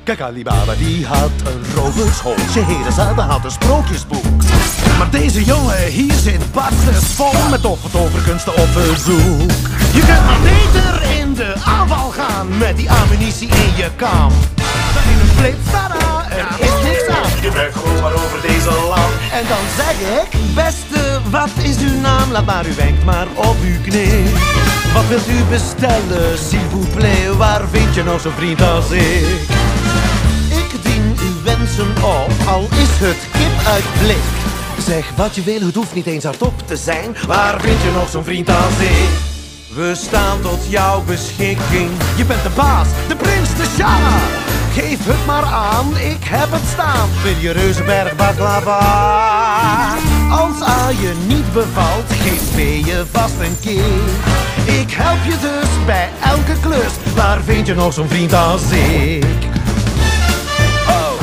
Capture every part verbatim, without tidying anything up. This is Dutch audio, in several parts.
Kijk, Alibaba die had een rovershond. Scheherazade had een sprookjesboek. Maar deze jongen hier zit barstensvol met toffe toverkunsten op verzoek. Je kunt maar beter in de aanval gaan met die ammunitie in je kam. Dan in een flip, tada, er is niks aan. Je bent gewoon maar over deze land. En dan zeg ik, beste, wat is uw naam? Laat maar uw wenk maar op uw knie. Wat wilt u bestellen, s'il vous plaît? Waar vind je nog zo'n vriend als ik? Ik dien uw wensen op, al is het kip uit blik. Zeg wat je wil, het hoeft niet eens hardop te zijn. Waar vind je nog zo'n vriend als ik? We staan tot jouw beschikking. Je bent de baas, de prins, de Shah. Geef het maar aan, ik heb het staan. Wil je Reuzenberg baklava? Als A je niet bevalt, geef B je vast een keer. Ik help je dus bij elke klus. Waar vind je nog zo'n vriend als ik? Oh.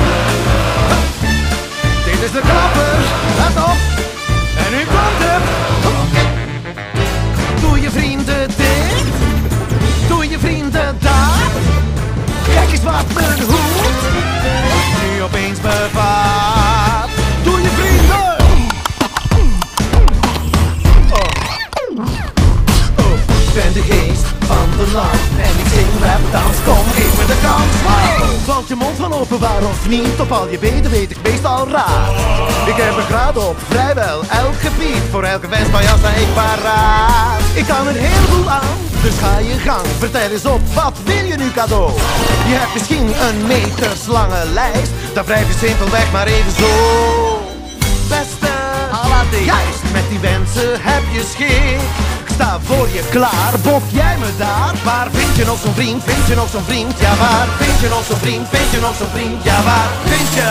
Dit is de klapper, let op. En nu komt het. Doe je vrienden dit? Doe je vrienden dat? Kijk eens wat mijn hoed nu opeens bevat. Doe je vrienden! Oh. Oh. Ik ben de geest van de land en ik zing rap, dans, kom, geef me de kans. Wow. Valt je mond van open, waar of niet? Op al je benen weet ik meestal raar. Ik heb een graad op vrijwel elk gebied. Voor elke wens van jou sta ik paraat. Ik kan een heleboel aan, dus ga je gang. Vertel eens op, wat wil je nu cadeau? Je hebt misschien een meterslange lijst. Dan wrijf je simpelweg maar even zo. Beste Aladdin, juist met die wensen heb je schik. Ik sta voor je klaar, bof jij me daar? Waar vind je nog zo'n vriend, vind je nog zo'n vriend? Ja, waar vind je nog zo'n vriend, vind je nog zo'n vriend? Ja, waar vind je